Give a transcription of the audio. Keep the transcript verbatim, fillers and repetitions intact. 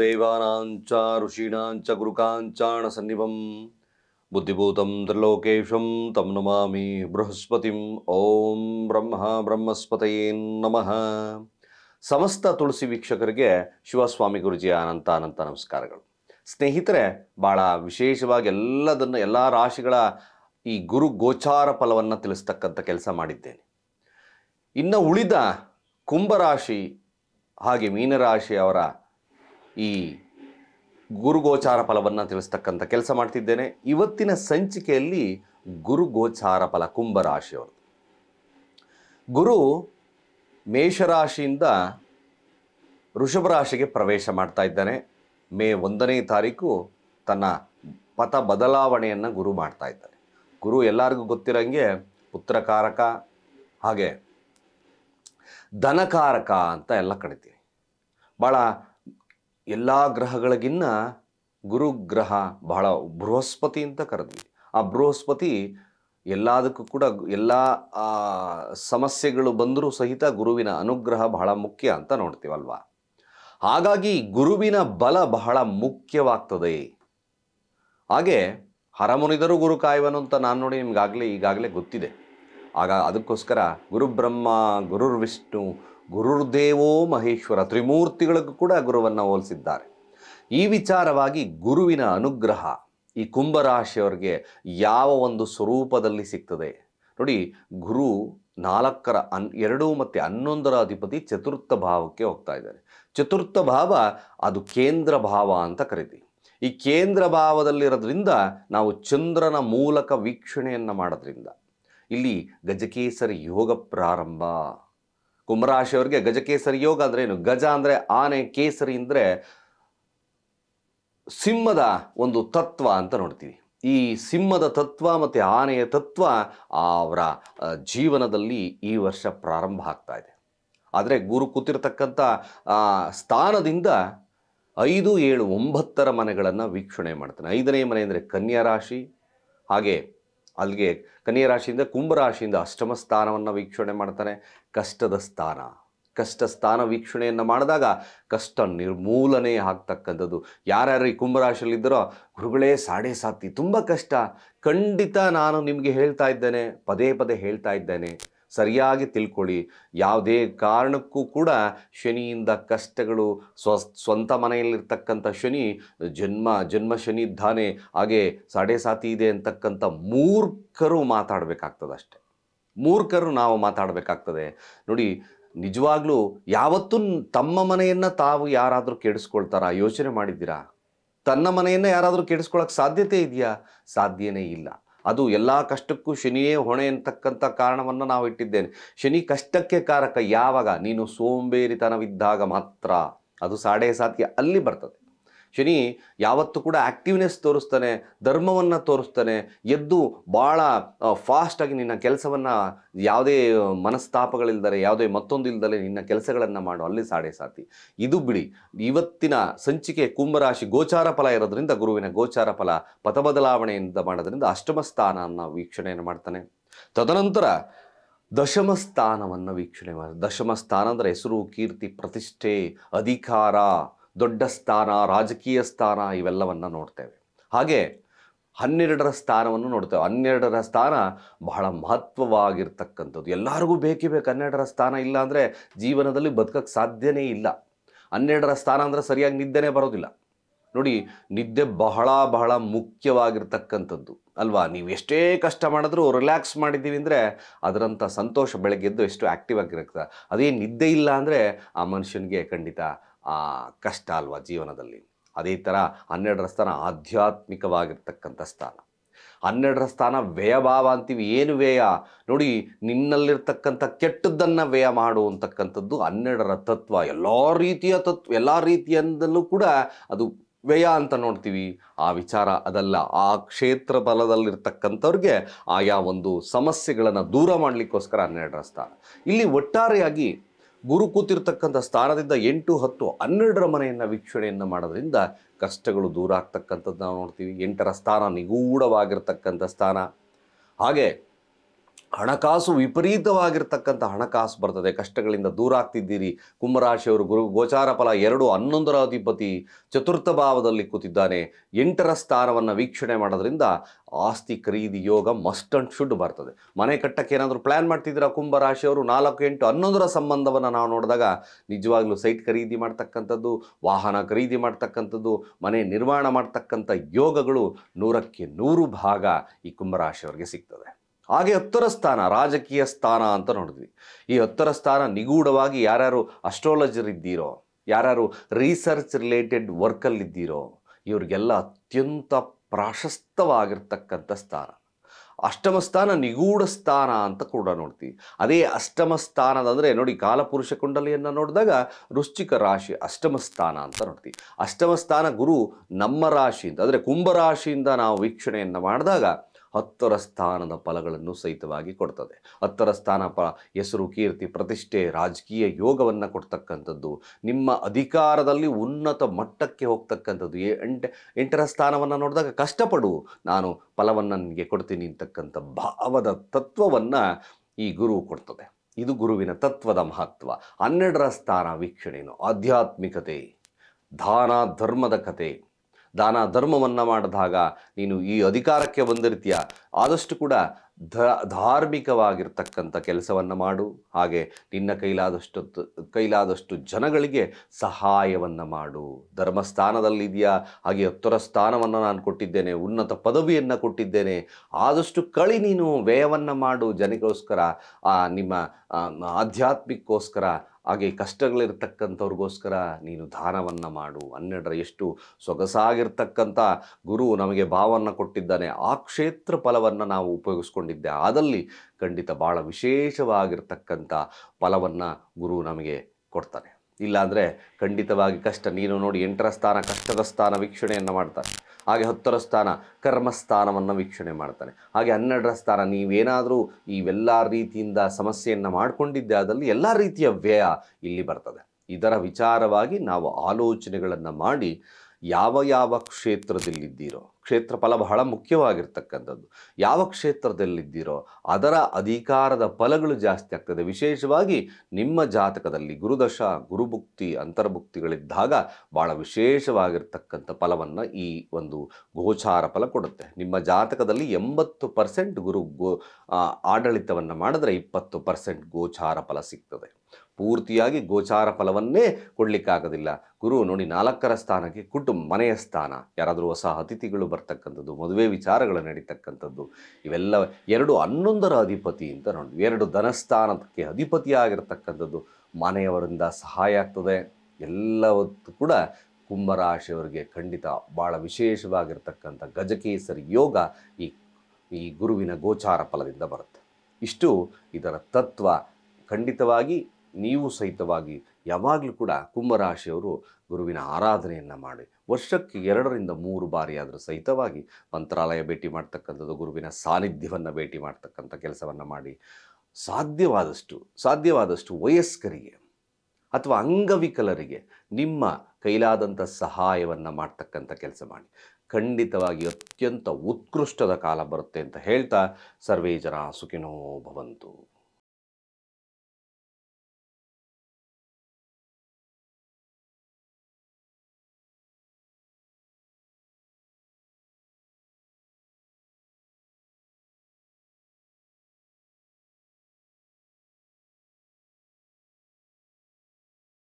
ದೇವಾನಾಂಚ ಋಷೀಣಾಂಚ ಗುರುಕಾಂಚಾಣ ಸನ್ನಿಭಂ ಬುದ್ಧಿಭೂತಂ ತ್ರಿಲೋಕೇಶಂ ತಂ ನಮಾಮಿ ಬೃಹಸ್ಪತಿಂ. ಓಂ ಬ್ರಹ್ಮ ಬ್ರಹ್ಮಸ್ಪತಯೇ ನಮಃ. ಸಮಸ್ತ ತುಳಸಿ ವೀಕ್ಷಕರಿಗೆ ಶಿವಸ್ವಾಮಿ ಗುರುಜಿಯ ಅನಂತ ಅನಂತ ನಮಸ್ಕಾರಗಳು. ಸ್ನೇಹಿತರೆ, ಭಾಳ ವಿಶೇಷವಾಗಿ ಎಲ್ಲದನ್ನು ಎಲ್ಲ ರಾಶಿಗಳ ಈ ಗುರು ಗೋಚಾರ ಫಲವನ್ನು ತಿಳಿಸ್ತಕ್ಕಂಥ ಕೆಲಸ ಮಾಡಿದ್ದೇನೆ. ಇನ್ನು ಉಳಿದ ಕುಂಭರಾಶಿ ಹಾಗೆ ಮೀನರಾಶಿಯವರ ಈ ಗುರು ಗೋಚಾರ ಫಲವನ್ನು ತಿಳಿಸ್ತಕ್ಕಂಥ ಕೆಲಸ ಮಾಡ್ತಿದ್ದೇನೆ. ಇವತ್ತಿನ ಸಂಚಿಕೆಯಲ್ಲಿ ಗುರು ಗೋಚಾರ ಫಲ ಕುಂಭರಾಶಿಯವರು. ಗುರು ಮೇಷರಾಶಿಯಿಂದ ವೃಷಭ ರಾಶಿಗೆ ಪ್ರವೇಶ ಮಾಡ್ತಾ ಇದ್ದಾನೆ. ಮೇ ಒಂದನೇ ತಾರೀಕು ತನ್ನ ಪಥ ಬದಲಾವಣೆಯನ್ನು ಗುರು ಮಾಡ್ತಾ ಇದ್ದಾನೆ. ಗುರು ಎಲ್ಲರಿಗೂ ಗೊತ್ತಿರೋಂಗೆ ಪುತ್ರಕಾರಕ ಹಾಗೆ ಧನಕಾರಕ ಅಂತ ಎಲ್ಲ ಕರಿತೀವಿ. ಭಾಳ ಎಲ್ಲ ಗ್ರಹಗಳಿಗಿನ್ನ ಗುರು ಗ್ರಹ ಬಹಳ ಬೃಹಸ್ಪತಿ ಅಂತ ಕರೆದ್ವಿ. ಆ ಬೃಹಸ್ಪತಿ ಎಲ್ಲದಕ್ಕೂ ಕೂಡ ಎಲ್ಲ ಸಮಸ್ಯೆಗಳು ಬಂದರೂ ಸಹಿತ ಗುರುವಿನ ಅನುಗ್ರಹ ಬಹಳ ಮುಖ್ಯ ಅಂತ ನೋಡ್ತೀವಲ್ವ. ಹಾಗಾಗಿ ಗುರುವಿನ ಬಲ ಬಹಳ ಮುಖ್ಯವಾಗ್ತದೆ. ಹಾಗೆ ಹರಮುನಿದರು ಗುರು ಕಾಯುವನು ಅಂತ ನಾನು ನೋಡಿ ನಿಮ್ಗಾಗಲೇ ಈಗಾಗಲೇ ಗೊತ್ತಿದೆ. ಆಗ ಅದಕ್ಕೋಸ್ಕರ ಗುರುಬ್ರಹ್ಮ ಗುರುರ್ವಿಷ್ಣು ಗುರುರ್ದೇವೋ ಮಹೇಶ್ವರ ತ್ರಿಮೂರ್ತಿಗಳಿಗೂ ಕೂಡ ಗುರುವನ್ನು ಹೋಲಿಸಿದ್ದಾರೆ. ಈ ವಿಚಾರವಾಗಿ ಗುರುವಿನ ಅನುಗ್ರಹ ಈ ಕುಂಭರಾಶಿಯವರಿಗೆ ಯಾವ ಒಂದು ಸ್ವರೂಪದಲ್ಲಿ ಸಿಗ್ತದೆ ನೋಡಿ. ಗುರು ನಾಲ್ಕರ ಅನ್ ಎರಡು ಮತ್ತು ಹನ್ನೊಂದರ ಅಧಿಪತಿ ಚತುರ್ಥ ಭಾವಕ್ಕೆ ಹೋಗ್ತಾ ಇದ್ದಾರೆ. ಚತುರ್ಥ ಭಾವ ಅದು ಕೇಂದ್ರ ಭಾವ ಅಂತ ಕರಿತೀವಿ. ಈ ಕೇಂದ್ರ ಭಾವದಲ್ಲಿರೋದ್ರಿಂದ ನಾವು ಚಂದ್ರನ ಮೂಲಕ ವೀಕ್ಷಣೆಯನ್ನು ಮಾಡೋದ್ರಿಂದ ಇಲ್ಲಿ ಗಜಕೇಸರಿ ಯೋಗ ಪ್ರಾರಂಭ. ಕುಂಭರಾಶಿಯವರಿಗೆ ಗಜಕೇಸರಿ ಯೋಗ ಅಂದರೆ ಏನು? ಗಜ ಅಂದರೆ ಆನೆ, ಕೇಸರಿ ಅಂದರೆ ಸಿಂಹದ ಒಂದು ತತ್ವ ಅಂತ ನೋಡ್ತೀವಿ. ಈ ಸಿಂಹದ ತತ್ವ ಮತ್ತು ಆನೆಯ ತತ್ವ ಅವರ ಜೀವನದಲ್ಲಿ ಈ ವರ್ಷ ಪ್ರಾರಂಭ ಆಗ್ತಾ ಇದೆ. ಆದರೆ ಗುರು ಕೂತಿರ್ತಕ್ಕಂಥ ಸ್ಥಾನದಿಂದ ಐದು ಏಳು ಒಂಬತ್ತರ ಮನೆಗಳನ್ನು ವೀಕ್ಷಣೆ ಮಾಡ್ತಾನೆ. ಐದನೇ ಮನೆ ಅಂದರೆ ಕನ್ಯಾ ರಾಶಿ, ಹಾಗೆ ಅಲ್ಲಿಗೆ ಕನ್ಯಾ ರಾಶಿಯಿಂದ ಕುಂಭರಾಶಿಯಿಂದ ಅಷ್ಟಮ ಸ್ಥಾನವನ್ನು ವೀಕ್ಷಣೆ ಮಾಡ್ತಾನೆ. ಕಷ್ಟದ ಸ್ಥಾನ, ಕಷ್ಟ ಸ್ಥಾನ ವೀಕ್ಷಣೆಯನ್ನು ಮಾಡಿದಾಗ ಕಷ್ಟ ನಿರ್ಮೂಲನೆ ಆಗ್ತಕ್ಕಂಥದ್ದು. ಯಾರ್ಯಾರು ಈ ಕುಂಭರಾಶಿಯಲ್ಲಿದ್ದರೋ ಗುರುಗಳೇ ಸಾಡೆ ಸಾತಿ ತುಂಬ ಕಷ್ಟ, ಖಂಡಿತ ನಾನು ನಿಮಗೆ ಹೇಳ್ತಾ ಇದ್ದೇನೆ, ಪದೇ ಪದೇ ಹೇಳ್ತಾ ಇದ್ದೇನೆ, ಸರಿಯಾಗಿ ತಿಳ್ಕೊಳ್ಳಿ. ಯಾವುದೇ ಕಾರಣಕ್ಕೂ ಕೂಡ ಶನಿಯಿಂದ ಕಷ್ಟಗಳು ಸ್ವ ಸ್ವಂತ ಮನೆಯಲ್ಲಿರ್ತಕ್ಕಂಥ ಶನಿ ಜನ್ಮ ಜನ್ಮ ಶನಿ ಇದ್ದಾನೆ, ಹಾಗೆ ಸಾಡೆ ಸಾತಿ ಇದೆ ಅಂತಕ್ಕಂಥ ಮೂರ್ಖರು ಮಾತಾಡಬೇಕಾಗ್ತದೆ. ಅಷ್ಟೆ ಮೂರ್ಖರು ನಾವು ಮಾತಾಡಬೇಕಾಗ್ತದೆ ನೋಡಿ. ನಿಜವಾಗ್ಲೂ ಯಾವತ್ತೂ ತಮ್ಮ ಮನೆಯನ್ನು ತಾವು ಯಾರಾದರೂ ಕೆಡಿಸ್ಕೊಳ್ತಾರಾ? ಯೋಚನೆ ಮಾಡಿದ್ದೀರಾ? ತನ್ನ ಮನೆಯನ್ನು ಯಾರಾದರೂ ಕೆಡಿಸ್ಕೊಳ್ಳೋಕೆ ಸಾಧ್ಯತೆ ಇದೆಯಾ? ಸಾಧ್ಯನೇ ಇಲ್ಲ. ಅದು ಎಲ್ಲ ಕಷ್ಟಕ್ಕೂ ಶನಿಯೇ ಹೊಣೆ ಅಂತಕ್ಕಂಥ ಕಾರಣವನ್ನು ನಾವು ಇಟ್ಟಿದ್ದೇನೆ. ಶನಿ ಕಷ್ಟಕ್ಕೆ ಕಾರಕ ಯಾವಾಗ? ನೀನು ಸೋಂಬೇರಿತನವಿದ್ದಾಗ ಮಾತ್ರ. ಅದು ಸಾಡೆ ಸಾತಿ ಅಲ್ಲಿ ಬರ್ತದೆ. ಶನಿ ಯಾವತ್ತೂ ಕೂಡ ಆ್ಯಕ್ಟಿವ್ನೆಸ್ ತೋರಿಸ್ತಾನೆ, ಧರ್ಮವನ್ನು ತೋರಿಸ್ತಾನೆ. ಎದ್ದು ಭಾಳ ಫಾಸ್ಟಾಗಿ ನಿನ್ನ ಕೆಲಸವನ್ನು ಯಾವುದೇ ಮನಸ್ತಾಪಗಳಿಲ್ದರೆ ಯಾವುದೇ ಮತ್ತೊಂದು ಇಲ್ದಲೆ ನಿನ್ನ ಕೆಲಸಗಳನ್ನು ಮಾಡು, ಅಲ್ಲಿ ಸಾಡೆ ಸಾತಿ. ಇದು ಬಿಡಿ. ಇವತ್ತಿನ ಸಂಚಿಕೆ ಕುಂಭರಾಶಿ ಗೋಚಾರ ಫಲ ಇರೋದ್ರಿಂದ ಗುರುವಿನ ಗೋಚಾರ ಫಲ ಪಥ ಬದಲಾವಣೆಯಿಂದ ಮಾಡೋದ್ರಿಂದ ಅಷ್ಟಮ ಸ್ಥಾನವನ್ನು ವೀಕ್ಷಣೆಯನ್ನು ಮಾಡ್ತಾನೆ. ತದನಂತರ ದಶಮ ಸ್ಥಾನವನ್ನು ವೀಕ್ಷಣೆ ಮಾಡಿ. ದಶಮ ಸ್ಥಾನ ಅಂದರೆ ಹೆಸರು, ಕೀರ್ತಿ, ಪ್ರತಿಷ್ಠೆ, ಅಧಿಕಾರ, ದೊಡ್ಡ ಸ್ಥಾನ, ರಾಜಕೀಯ ಸ್ಥಾನ ಇವೆಲ್ಲವನ್ನು ನೋಡ್ತೇವೆ. ಹಾಗೆ ಹನ್ನೆರಡರ ಸ್ಥಾನವನ್ನು ನೋಡ್ತೇವೆ. ಹನ್ನೆರಡರ ಸ್ಥಾನ ಬಹಳ ಮಹತ್ವವಾಗಿರ್ತಕ್ಕಂಥದ್ದು. ಎಲ್ಲರಿಗೂ ಬೇಕೇ ಬೇಕು ಹನ್ನೆರಡರ ಸ್ಥಾನ. ಇಲ್ಲ ಅಂದರೆ ಜೀವನದಲ್ಲಿ ಬದುಕಕ್ಕೆ ಸಾಧ್ಯನೇ ಇಲ್ಲ. ಹನ್ನೆರಡರ ಸ್ಥಾನ ಅಂದರೆ ಸರಿಯಾಗಿ ನಿದ್ದೆನೇ ಬರೋದಿಲ್ಲ ನೋಡಿ. ನಿದ್ದೆ ಬಹಳ ಬಹಳ ಮುಖ್ಯವಾಗಿರ್ತಕ್ಕಂಥದ್ದು ಅಲ್ವಾ. ನೀವು ಎಷ್ಟೇ ಕಷ್ಟ ಮಾಡಿದ್ರೂ ರಿಲ್ಯಾಕ್ಸ್ ಮಾಡಿದ್ದೀವಿ ಅಂದರೆ ಅದರಂಥ ಸಂತೋಷ ಬೆಳಗ್ಗೆ ಎದ್ದು ಎಷ್ಟು ಆ್ಯಕ್ಟಿವ್ ಆಗಿರುತ್ತೆ. ಅದೇ ನಿದ್ದೆ ಇಲ್ಲ ಅಂದರೆ ಆ ಮನುಷ್ಯನಿಗೆ ಖಂಡಿತ ಆ ಕಷ್ಟ ಅಲ್ವಾ ಜೀವನದಲ್ಲಿ. ಅದೇ ಥರ ಹನ್ನೆರಡರ ಸ್ಥಾನ ಆಧ್ಯಾತ್ಮಿಕವಾಗಿರ್ತಕ್ಕಂಥ ಸ್ಥಾನ. ಹನ್ನೆರಡರ ಸ್ಥಾನ ವ್ಯಯಭಾವ ಅಂತೀವಿ. ಏನು ವ್ಯಯ ನೋಡಿ? ನಿನ್ನಲ್ಲಿರ್ತಕ್ಕಂಥ ಕೆಟ್ಟದ್ದನ್ನು ವ್ಯಯ ಮಾಡು ಅಂತಕ್ಕಂಥದ್ದು ಹನ್ನೆರಡರ ತತ್ವ. ಎಲ್ಲ ರೀತಿಯ ತತ್ವ, ಎಲ್ಲ ರೀತಿಯಿಂದಲೂ ಕೂಡ ಅದು ವ್ಯಯ ಅಂತ ನೋಡ್ತೀವಿ. ಆ ವಿಚಾರ ಅದಲ್ಲ. ಆ ಕ್ಷೇತ್ರ ಬಲದಲ್ಲಿರ್ತಕ್ಕಂಥವ್ರಿಗೆ ಆಯಾ ಒಂದು ಸಮಸ್ಯೆಗಳನ್ನು ದೂರ ಮಾಡಲಿಕ್ಕೋಸ್ಕರ ಹನ್ನೆರಡರ ಸ್ಥಾನ. ಇಲ್ಲಿ ಒಟ್ಟಾರೆಯಾಗಿ ಗುರು ಕೂತಿರ್ತಕ್ಕಂಥ ಸ್ಥಾನದಿಂದ ಎಂಟು ಹತ್ತು ಹನ್ನೆರಡರ ಮನೆಯನ್ನು ವೀಕ್ಷಣೆಯನ್ನು ಮಾಡೋದ್ರಿಂದ ಕಷ್ಟಗಳು ದೂರ ಆಗ್ತಕ್ಕಂಥದ್ದು ನಾವು ನೋಡ್ತೀವಿ. ಎಂಟರ ಸ್ಥಾನ ನಿಗೂಢವಾಗಿರ್ತಕ್ಕಂಥ ಸ್ಥಾನ. ಹಾಗೆ ಹಣಕಾಸು ವಿಪರೀತವಾಗಿರ್ತಕ್ಕಂಥ ಹಣಕಾಸು ಬರ್ತದೆ, ಕಷ್ಟಗಳಿಂದ ದೂರ ಆಗ್ತಿದ್ದೀರಿ. ಕುಂಭರಾಶಿಯವರು ಗುರು ಗೋಚಾರ ಫಲ ಎರಡು ಹನ್ನೊಂದರ ಅಧಿಪತಿ ಚತುರ್ಥ ಭಾವದಲ್ಲಿ ಕೂತಿದ್ದಾನೆ. ಎಂಟರ ಸ್ಥಾನವನ್ನು ವೀಕ್ಷಣೆ ಮಾಡೋದ್ರಿಂದ ಆಸ್ತಿ ಖರೀದಿ ಯೋಗ ಮಸ್ಟ್ ಅಂಡ್ ಶುಡ್ ಬರ್ತದೆ. ಮನೆ ಕಟ್ಟಕ್ಕೆ ಏನಾದರೂ ಪ್ಲ್ಯಾನ್ ಮಾಡ್ತಿದ್ದೀರಾ ಕುಂಭರಾಶಿಯವರು, ನಾಲ್ಕು ಎಂಟು ಹನ್ನೊಂದರ ಸಂಬಂಧವನ್ನು ನಾವು ನೋಡಿದಾಗ ನಿಜವಾಗ್ಲೂ ಸೈಟ್ ಖರೀದಿ ಮಾಡ್ತಕ್ಕಂಥದ್ದು, ವಾಹನ ಖರೀದಿ ಮಾಡ್ತಕ್ಕಂಥದ್ದು, ಮನೆ ನಿರ್ಮಾಣ ಮಾಡ್ತಕ್ಕಂಥ ಯೋಗಗಳು ನೂರಕ್ಕೆ ನೂರು ಭಾಗ ಈ ಕುಂಭರಾಶಿಯವರಿಗೆ ಸಿಗ್ತದೆ. ಹಾಗೆ ಹತ್ತರ ಸ್ಥಾನ ರಾಜಕೀಯ ಸ್ಥಾನ ಅಂತ ನೋಡಿದ್ವಿ. ಈ ಹತ್ತರ ಸ್ಥಾನ ನಿಗೂಢವಾಗಿ ಯಾರ್ಯಾರು ಅಸ್ಟ್ರಾಲಜರ್ ಇದ್ದೀರೋ, ಯಾರ್ಯಾರು ರಿಸರ್ಚ್ ರಿಲೇಟೆಡ್ ವರ್ಕಲ್ಲಿದ್ದೀರೋ ಇವರಿಗೆಲ್ಲ ಅತ್ಯಂತ ಪ್ರಾಶಸ್ತವಾಗಿರ್ತಕ್ಕಂಥ ಸ್ಥಾನ. ಅಷ್ಟಮ ಸ್ಥಾನ ನಿಗೂಢ ಸ್ಥಾನ ಅಂತ ಕೂಡ ನೋಡ್ತೀವಿ. ಅದೇ ಅಷ್ಟಮ ಸ್ಥಾನದಂದರೆ ನೋಡಿ, ಕಾಲಪುರುಷ ಕುಂಡಲಿಯನ್ನು ನೋಡಿದಾಗ ವೃಶ್ಚಿಕ ರಾಶಿ ಅಷ್ಟಮ ಸ್ಥಾನ ಅಂತ ನೋಡ್ತೀವಿ. ಅಷ್ಟಮ ಸ್ಥಾನ ಗುರು ನಮ್ಮ ರಾಶಿಯಿಂದ ಅಂದರೆ ಕುಂಭರಾಶಿಯಿಂದ ನಾವು ವೀಕ್ಷಣೆಯನ್ನು ಮಾಡಿದಾಗ ಹತ್ತರ ಸ್ಥಾನದ ಫಲಗಳನ್ನು ಸಹಿತವಾಗಿ ಕೊಡ್ತದೆ. ಹತ್ತರ ಸ್ಥಾನ ಪ ಹೆಸರು, ಕೀರ್ತಿ, ಪ್ರತಿಷ್ಠೆ, ರಾಜಕೀಯ ಯೋಗವನ್ನು ಕೊಡ್ತಕ್ಕಂಥದ್ದು, ನಿಮ್ಮ ಅಧಿಕಾರದಲ್ಲಿ ಉನ್ನತ ಮಟ್ಟಕ್ಕೆ ಹೋಗ್ತಕ್ಕಂಥದ್ದು. ಎಂಟ ಎಂಟರ ಸ್ಥಾನವನ್ನು ನೋಡಿದಾಗ ಕಷ್ಟಪಡು, ನಾನು ಫಲವನ್ನು ನನಗೆ ಕೊಡ್ತೀನಿ ಅಂತಕ್ಕಂಥ ಭಾವದ ತತ್ವವನ್ನು ಈ ಗುರು ಕೊಡ್ತದೆ. ಇದು ಗುರುವಿನ ತತ್ವದ ಮಹತ್ವ. ಹನ್ನೆರಡರ ಸ್ಥಾನ ವೀಕ್ಷಣೆಯನ್ನು ಆಧ್ಯಾತ್ಮಿಕತೆ, ದಾನ ಧರ್ಮದ ಕತೆ. ದಾನ ಧರ್ಮವನ್ನು ಮಾಡಿದಾಗ ನೀನು ಈ ಅಧಿಕಾರಕ್ಕೆ ಬಂದಿರ್ತೀಯ, ಆದಷ್ಟು ಕೂಡ ಧ ಧಾರ್ಮಿಕವಾಗಿರ್ತಕ್ಕಂಥ ಕೆಲಸವನ್ನು ಮಾಡು. ಹಾಗೆ ನಿನ್ನ ಕೈಲಾದಷ್ಟು ಕೈಲಾದಷ್ಟು ಜನಗಳಿಗೆ ಸಹಾಯವನ್ನು ಮಾಡು. ಧರ್ಮಸ್ಥಾನದಲ್ಲಿದೆಯಾ, ಹಾಗೆ ಹತ್ತರ ಸ್ಥಾನವನ್ನು ನಾನು ಕೊಟ್ಟಿದ್ದೇನೆ, ಉನ್ನತ ಪದವಿಯನ್ನು ಕೊಟ್ಟಿದ್ದೇನೆ, ಆದಷ್ಟು ಕಳಿ ನೀನು ವ್ಯಯವನ್ನು ಮಾಡು ಜನಗೋಸ್ಕರ, ನಿಮ್ಮ ಆಧ್ಯಾತ್ಮಿಕ್ಕೋಸ್ಕರ, ಹಾಗೆ ಕಷ್ಟಗಳಿರ್ತಕ್ಕಂಥವ್ರಿಗೋಸ್ಕರ ನೀನು ದಾನವನ್ನು ಮಾಡು. ಹನ್ನೆರಡರ ಎಷ್ಟು ಸೊಗಸಾಗಿರ್ತಕ್ಕಂಥ ಗುರು ನಮಗೆ ಭಾವವನ್ನು ಕೊಟ್ಟಿದ್ದಾನೆ. ಆ ಕ್ಷೇತ್ರ ಫಲವನ್ನು ನಾವು ಉಪಯೋಗಿಸ್ಕೊಂಡಿದ್ದೆ ಆದಲ್ಲಿ ಖಂಡಿತ ಭಾಳ ವಿಶೇಷವಾಗಿರ್ತಕ್ಕಂಥ ಫಲವನ್ನು ಗುರು ನಮಗೆ ಕೊಡ್ತಾನೆ. ಇಲ್ಲಾಂದರೆ ಖಂಡಿತವಾಗಿ ಕಷ್ಟ. ನೀನು ನೋಡಿ, ಎಂಟರ ಸ್ಥಾನ ಕಷ್ಟದ ಸ್ಥಾನ ವೀಕ್ಷಣೆಯನ್ನು ಮಾಡ್ತಾನೆ, ಹಾಗೆ ಹತ್ತರ ಸ್ಥಾನ ಕರ್ಮಸ್ಥಾನವನ್ನು ವೀಕ್ಷಣೆ ಮಾಡ್ತಾನೆ, ಹಾಗೆ ಹನ್ನೆರಡರ ಸ್ಥಾನ ನೀವೇನಾದರೂ ಇವೆಲ್ಲ ರೀತಿಯಿಂದ ಸಮಸ್ಯೆಯನ್ನು ಮಾಡಿಕೊಂಡಿದ್ದೆ ಆದಲ್ಲಿ ಎಲ್ಲ ರೀತಿಯ ವ್ಯಯ ಇಲ್ಲಿ ಬರ್ತದೆ. ಇದರ ವಿಚಾರವಾಗಿ ನಾವು ಆಲೋಚನೆಗಳನ್ನು ಮಾಡಿ ಯಾವ ಯಾವ ಕ್ಷೇತ್ರದಲ್ಲಿದ್ದೀರೋ, ಕ್ಷೇತ್ರ ಫಲ ಬಹಳ ಮುಖ್ಯವಾಗಿರ್ತಕ್ಕಂಥದ್ದು, ಯಾವ ಕ್ಷೇತ್ರದಲ್ಲಿದ್ದೀರೋ ಅದರ ಅಧಿಕಾರದ ಫಲಗಳು ಜಾಸ್ತಿ ಆಗ್ತದೆ. ವಿಶೇಷವಾಗಿ ನಿಮ್ಮ ಜಾತಕದಲ್ಲಿ ಗುರುದಶ, ಗುರುಭುಕ್ತಿ, ಅಂತರ್ಭುಕ್ತಿಗಳಿದ್ದಾಗ ಭಾಳ ವಿಶೇಷವಾಗಿರ್ತಕ್ಕಂಥ ಫಲವನ್ನು ಈ ಒಂದು ಗೋಚಾರ ಫಲ ಕೊಡುತ್ತೆ. ನಿಮ್ಮ ಜಾತಕದಲ್ಲಿ ಎಂಬತ್ತು ಪರ್ಸೆಂಟ್ ಗುರು ಗೋ ಆಡಳಿತವನ್ನು ಮಾಡಿದ್ರೆ ಇಪ್ಪತ್ತು ಪರ್ಸೆಂಟ್ ಗೋಚಾರ ಫಲ ಸಿಗ್ತದೆ. ಪೂರ್ತಿಯಾಗಿ ಗೋಚಾರ ಫಲವನ್ನೇ ಕೊಡಲಿಕ್ಕಾಗೋದಿಲ್ಲ. ಗುರು ನೋಡಿ, ನಾಲ್ಕರ ಸ್ಥಾನಕ್ಕೆ ಕುಟುಂಬ, ಮನೆಯ ಸ್ಥಾನ, ಯಾರಾದರೂ ಹೊಸ ಅತಿಥಿಗಳು ಬರ್ತಕ್ಕಂಥದ್ದು, ಮದುವೆ ವಿಚಾರಗಳು ನಡೀತಕ್ಕಂಥದ್ದು, ಇವೆಲ್ಲ ಎರಡು ಹನ್ನೊಂದರ ಅಧಿಪತಿ ಅಂತ ನೋಡಿದ್ವಿ. ಎರಡು ಧನಸ್ಥಾನಕ್ಕೆ ಅಧಿಪತಿಯಾಗಿರ್ತಕ್ಕಂಥದ್ದು, ಮನೆಯವರಿಂದ ಸಹಾಯ ಆಗ್ತದೆ. ಎಲ್ಲವತ್ತೂ ಕೂಡ ಕುಂಭರಾಶಿಯವರಿಗೆ ಖಂಡಿತ ಭಾಳ ವಿಶೇಷವಾಗಿರ್ತಕ್ಕಂಥ ಗಜಕೇಸರಿ ಯೋಗ ಈ ಈ ಗುರುವಿನ ಗೋಚಾರ ಫಲದಿಂದ ಬರುತ್ತೆ. ಇಷ್ಟು ಇದರ ತತ್ವ. ಖಂಡಿತವಾಗಿ ನೀವು ಸಹಿತವಾಗಿ ಯಾವಾಗಲೂ ಕೂಡ ಕುಂಭರಾಶಿಯವರು ಗುರುವಿನ ಆರಾಧನೆಯನ್ನು ಮಾಡಿ ವರ್ಷಕ್ಕೆ ಎರಡರಿಂದ ಮೂರು ಬಾರಿ ಆದರೂ ಸಹಿತವಾಗಿ ಮಂತ್ರಾಲಯ ಭೇಟಿ ಮಾಡ್ತಕ್ಕಂಥದ್ದು, ಗುರುವಿನ ಸಾನ್ನಿಧ್ಯವನ್ನು ಭೇಟಿ ಮಾಡ್ತಕ್ಕಂಥ ಕೆಲಸವನ್ನು ಮಾಡಿ. ಸಾಧ್ಯವಾದಷ್ಟು ಸಾಧ್ಯವಾದಷ್ಟು ವಯಸ್ಕರಿಗೆ ಅಥವಾ ಅಂಗವಿಕಲರಿಗೆ ನಿಮ್ಮ ಕೈಲಾದಂಥ ಸಹಾಯವನ್ನು ಮಾಡ್ತಕ್ಕಂಥ ಕೆಲಸ ಮಾಡಿ. ಖಂಡಿತವಾಗಿ ಅತ್ಯಂತ ಉತ್ಕೃಷ್ಟದ ಕಾಲ ಬರುತ್ತೆ ಅಂತ ಹೇಳ್ತಾ, ಸರ್ವೇ ಜನ ಸುಖಿನೋ ಭವಂತು.